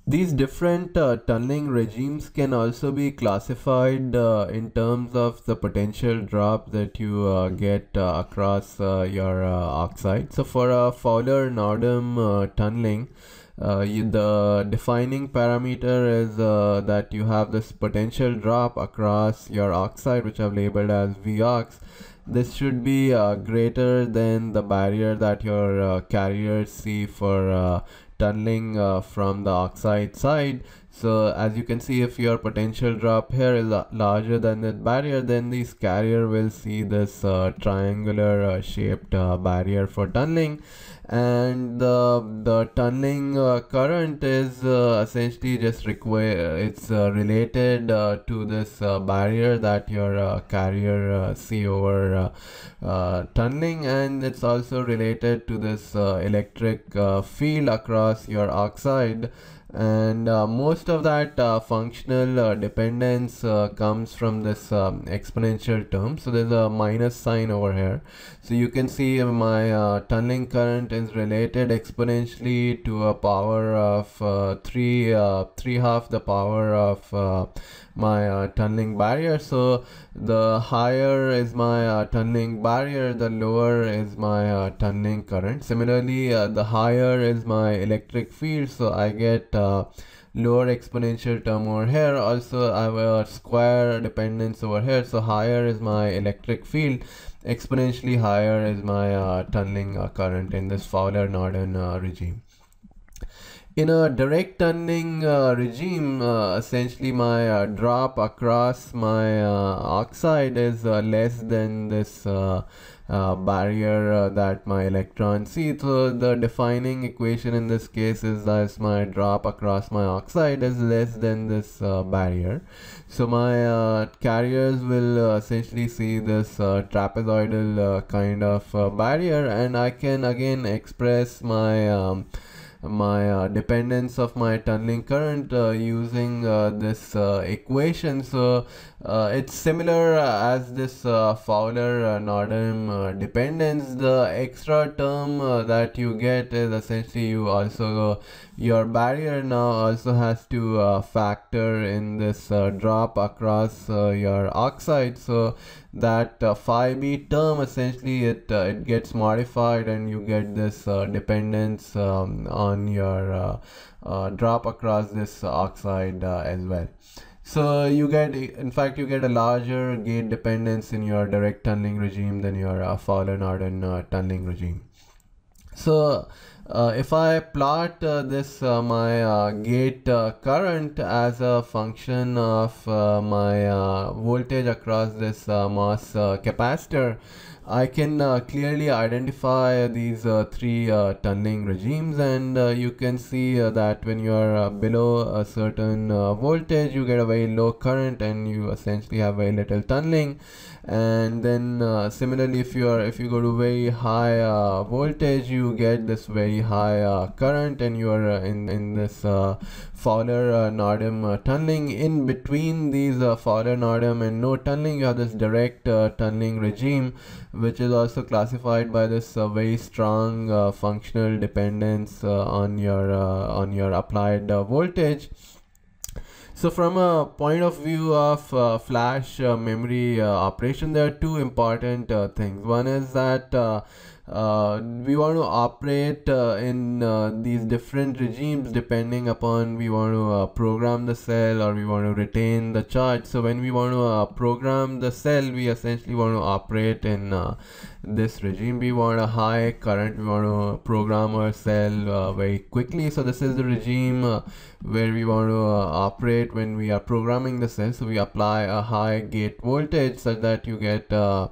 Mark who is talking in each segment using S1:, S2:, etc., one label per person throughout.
S1: These different tunneling regimes can also be classified in terms of the potential drop that you get across your oxide. So for a Fowler-Nordum tunneling, the defining parameter is that you have this potential drop across your oxide, which I've labeled as Vox. This should be greater than the barrier that your carriers see for tunneling from the oxide side. So as you can see, if your potential drop here is larger than that barrier, then this carrier will see this triangular shaped barrier for tunneling. And the tunneling current is essentially just it's related to this barrier that your carrier see over tunneling, and it's also related to this electric field across your oxide. And most of that functional dependence comes from this exponential term. So there's a minus sign over here. So you can see my tunneling current is related exponentially to a power of 3 half the power of my tunneling barrier. So the higher is my tunneling barrier, the lower is my tunneling current. Similarly, the higher is my electric field, so I get lower exponential term over here. Also I have a square dependence over here, so higher is my electric field, exponentially higher is my tunneling current in this Fowler-Nordum regime. In a direct tunneling regime, essentially my drop across my oxide is less than this barrier that my electrons see. So the defining equation in this case is that my drop across my oxide is less than this barrier. So my carriers will essentially see this trapezoidal kind of barrier, and I can again express my dependence of my tunneling current using this equation. So it's similar as this Fowler-Nordum dependence. The extra term that you get is essentially you also your barrier now also has to factor in this drop across your oxide. So that phi b term, essentially it gets modified and you get this dependence on your drop across this oxide as well. So you get, in fact, you get a larger gate dependence in your direct tunneling regime than your Fowler-Nordum tunneling regime. So if I plot this my gate current as a function of my voltage across this MOS capacitor, I can clearly identify these three tunneling regimes, and you can see that when you are below a certain voltage, you get a very low current and you essentially have very little tunneling. And then similarly, if you go to very high voltage, you get this very high current, and you are in this Fowler-Nordum tunneling. In between these Fowler-Nordum and no tunneling, you have this direct tunneling regime, which is also classified by this very strong functional dependence on your applied voltage. So from a point of view of flash memory operation, there are two important things. One is that we want to operate in these different regimes depending upon we want to program the cell or we want to retain the charge. So when we want to program the cell, we essentially want to operate in this regime. We want a high current, we want to program our cell very quickly. So this is the regime where we want to operate when we are programming the cell. So we apply a high gate voltage such that you get a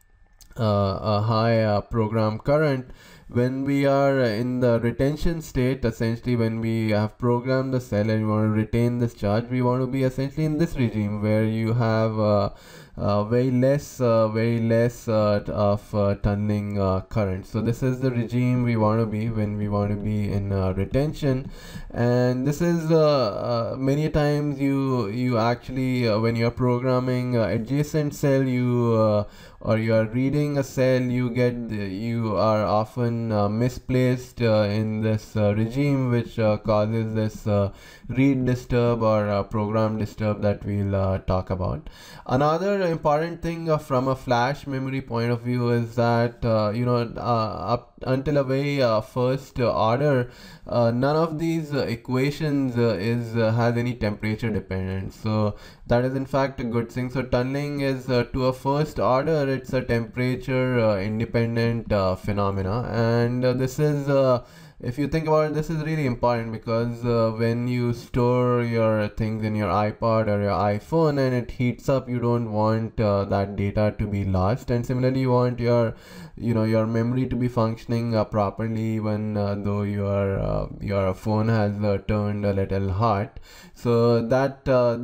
S1: high program current. When we are in the retention state, essentially when we have programmed the cell and we want to retain this charge, we want to be essentially in this regime where you have very less of tunneling current. So this is the regime we want to be when we want to be in retention. And this is many times you actually when you're programming adjacent cell, or you are reading a cell, you are often often misplaced in this regime, which causes this read disturb or program disturb that we'll talk about. Another important thing from a flash memory point of view is that up until a very first order, none of these equations has any temperature dependence. So that is in fact a good thing. So tunneling is to a first order, it's a temperature independent phenomena, and this is if you think about it, this is really important because when you store your things in your iPod or your iPhone and it heats up, you don't want that data to be lost. And similarly, you want your memory to be functioning properly even though your phone has turned a little hot. So that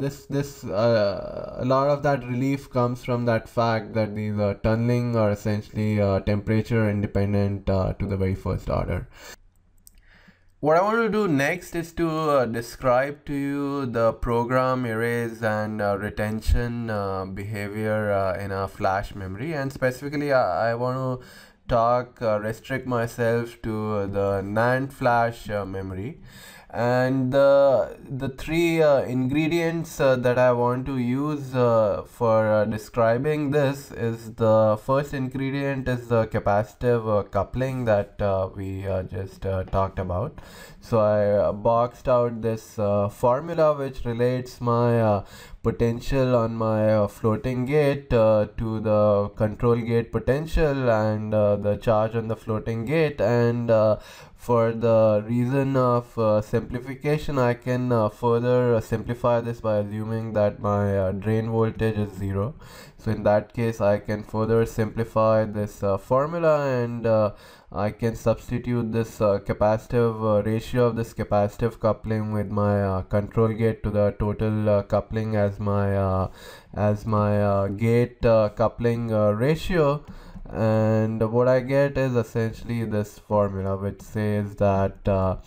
S1: a lot of that relief comes from that fact that these tunneling are essentially temperature independent to the very first order. What I want to do next is to describe to you the program erase and retention behavior in a flash memory, and specifically I want to restrict myself to the NAND flash memory. And the three ingredients that I want to use for describing this is, the first ingredient is the capacitive coupling that we just talked about. So I boxed out this formula which relates my potential on my floating gate to the control gate potential and the charge on the floating gate, and for the reason of simplification, I can further simplify this by assuming that my drain voltage is 0. So in that case, I can further simplify this formula, and I can substitute this capacitive ratio of this capacitive coupling with my control gate to the total coupling as my gate coupling ratio. And what I get is essentially this formula which says that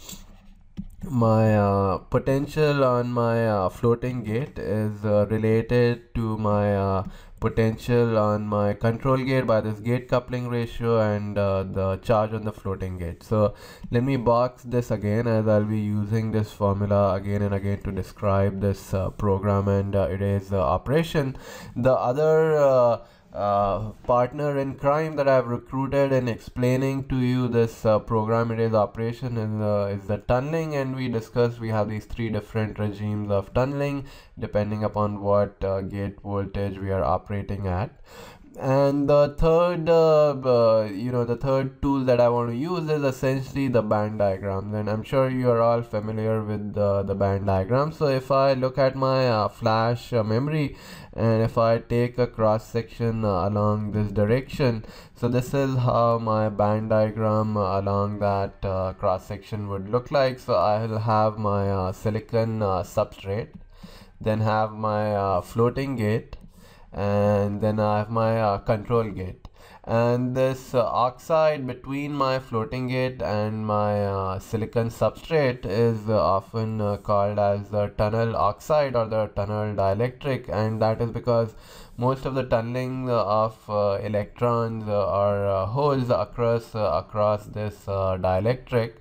S1: my potential on my floating gate is related to my potential on my control gate by this gate coupling ratio and the charge on the floating gate. So let me box this again, as I'll be using this formula again and again to describe this program and erase operation. The other partner in crime that I've recruited in explaining to you this program erase operation is the tunneling, and we discussed we have these three different regimes of tunneling depending upon what gate voltage we are operating at. And the third the third tool that I want to use is essentially the band diagrams, and I'm sure you are all familiar with the band diagram. So if I look at my flash memory, and if I take a cross section along this direction, so this is how my band diagram along that cross section would look like. So I will have my silicon substrate, then have my floating gate, and then I have my control gate. And this oxide between my floating gate and my silicon substrate is often called as the tunnel oxide or the tunnel dielectric, and that is because most of the tunneling of electrons or holes across this dielectric.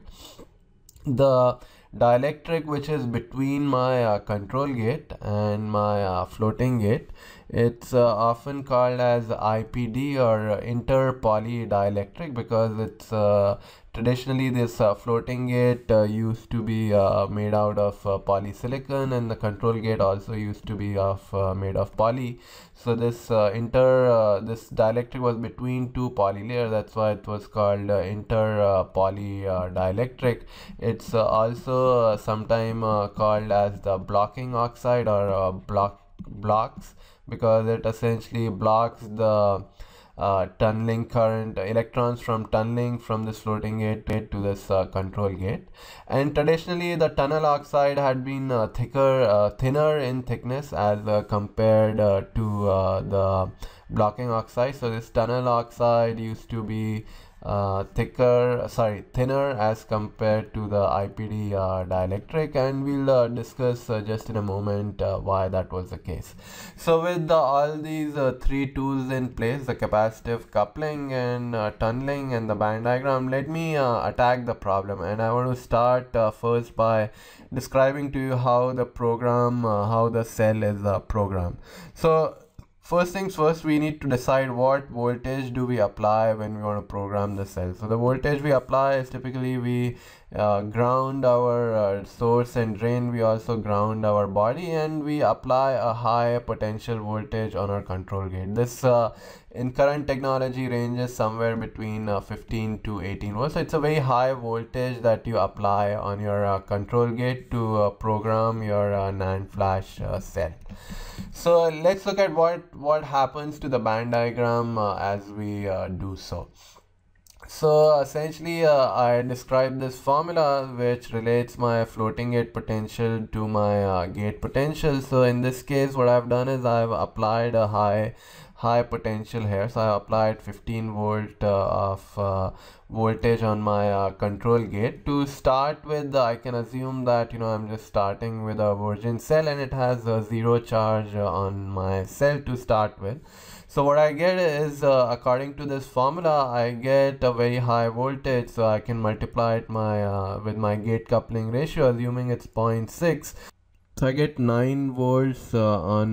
S1: The dielectric which is between my control gate and my floating gate, it's often called as IPD or inter-poly dielectric, because it's traditionally this floating gate used to be made out of polysilicon, and the control gate also used to be made of poly. So this this dielectric was between two poly layers. That's why it was called inter-poly dielectric. It's also sometimes called as the blocking oxide or blocks, because it essentially blocks the tunneling current, electrons from tunneling from this floating gate to this control gate. And traditionally the tunnel oxide had been thinner in thickness as compared to the blocking oxide. So this tunnel oxide used to be thinner as compared to the IPD dielectric, and we'll discuss just in a moment why that was the case. So with all these three tools in place, the capacitive coupling and tunneling and the band diagram, let me attack the problem. And I want to start first by describing to you how the program, how the cell is programmed. So first things first, we need to decide what voltage do we apply when we want to program the cell. So the voltage we apply is typically we ground our source and drain. We also ground our body, and we apply a high potential voltage on our control gate. This in current technology ranges somewhere between 15 to 18 volts. So it's a very high voltage that you apply on your control gate to program your NAND flash cell. So let's look at what happens to the band diagram as we do so. So essentially I described this formula which relates my floating gate potential to my gate potential. So in this case, what I've done is I've applied a high potential here. So I applied 15 volt of voltage on my control gate. To start with, I can assume that I'm just starting with a virgin cell and it has zero charge on my cell to start with. So what I get is according to this formula, I get a very high voltage. So I can multiply it with my gate coupling ratio, assuming it's 0.6. So I get 9 volts on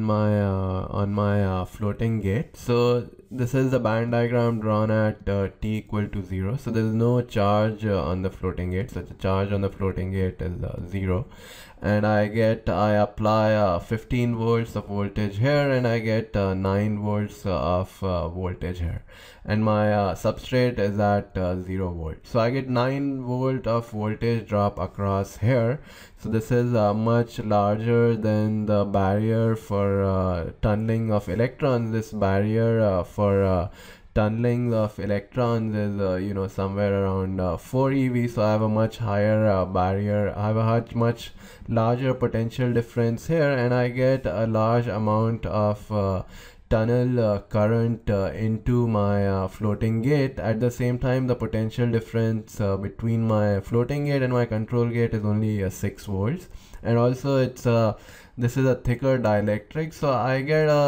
S1: my floating gate. So this is the band diagram drawn at t equal to 0. So there is no charge on the floating gate. So the charge on the floating gate is 0. And I apply 15 volts of voltage here, and I get 9 volts of voltage here. And my substrate is at 0 volt. So I get 9 volt of voltage drop across here. So this is much larger than the barrier for tunneling of electrons. This barrier for tunneling of electrons is somewhere around 4 eV. So I have a much higher barrier. I have a much larger potential difference here, and I get a large amount of tunnel current into my floating gate. At the same time, the potential difference between my floating gate and my control gate is only 6 volts, and also it's this is a thicker dielectric. So I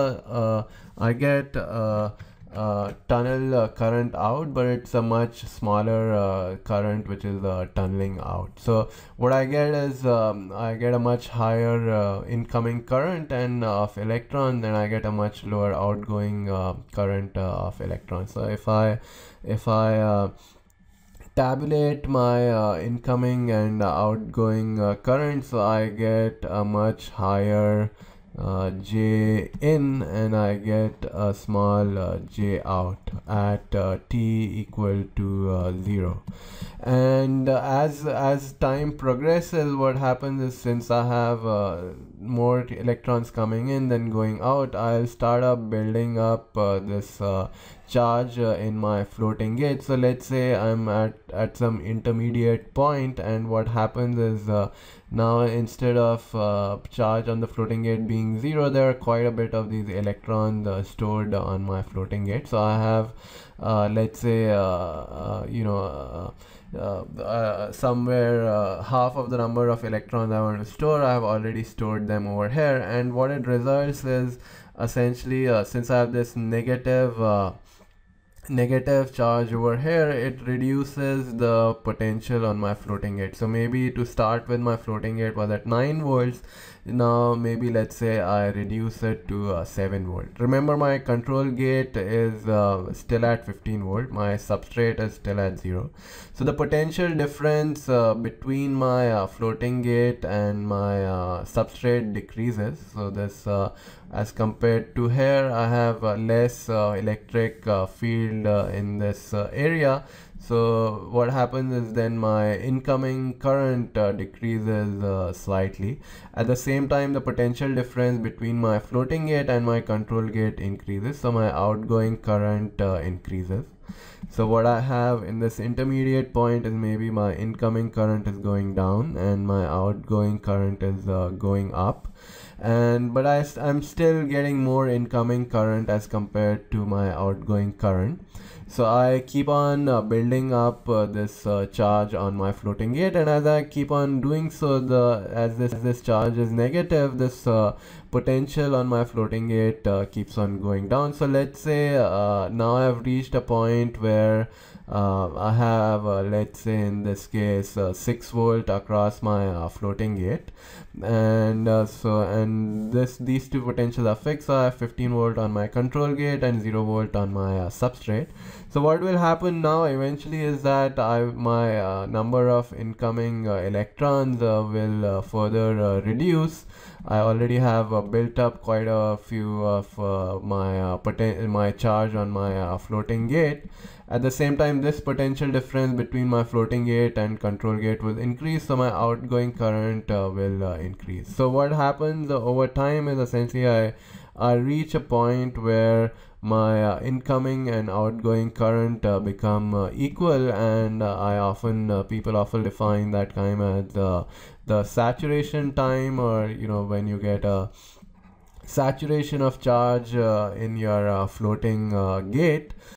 S1: get tunnel current out, but it's a much smaller current which is tunneling out. So what I get is I get a much higher incoming current and of electrons, and I get a much lower outgoing current of electrons. So if I tabulate my incoming and outgoing current, so I get a much higher J in, and I get a small J out at t equal to 0. And as time progresses, what happens is, since I have more electrons coming in than going out, I'll start up building up this charge in my floating gate. So let's say I'm at some intermediate point, and what happens is now instead of charge on the floating gate being 0, there are quite a bit of these electrons stored on my floating gate. So I have let's say somewhere half of the number of electrons I want to store. I have already stored them over here, and what it results is essentially since I have this negative charge over here, it reduces the potential on my floating gate. So maybe to start with, my floating gate was at 9 volts. Now maybe let's say I reduce it to 7 volt. Remember, my control gate is still at 15 volt. My substrate is still at 0. So the potential difference between my floating gate and my substrate decreases. So this as compared to here, I have less electric field in this area. So what happens is then my incoming current decreases slightly. At the same time, the potential difference between my floating gate and my control gate increases. So my outgoing current increases. So what I have in this intermediate point is maybe my incoming current is going down and my outgoing current is going up. But I'm still getting more incoming current as compared to my outgoing current. So I keep on building up this charge on my floating gate, and as I keep on doing so, as this charge is negative, this potential on my floating gate keeps on going down. So let's say now I've reached a point where I have let's say in this case 6 volt across my floating gate, and these two potentials are fixed. So I have 15 volt on my control gate and 0 volt on my substrate. So what will happen now eventually is that my number of incoming electrons will further reduce. I already have built up quite a few of my charge on my floating gate. At the same time, this potential difference between my floating gate and control gate will increase, so my outgoing current will increase. So what happens over time is essentially I reach a point where my incoming and outgoing current become equal, and people often define that time as the saturation time, or when you get a saturation of charge in your floating gate.